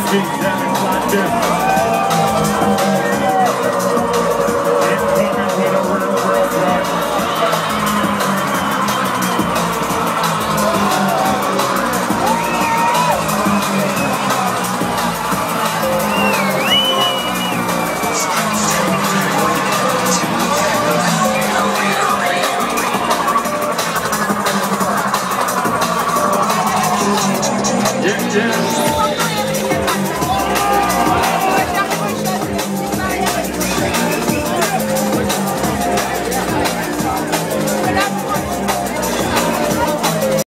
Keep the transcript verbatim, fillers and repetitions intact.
Big seven like this. Incoming with a real, real drive. Yeah, yeah.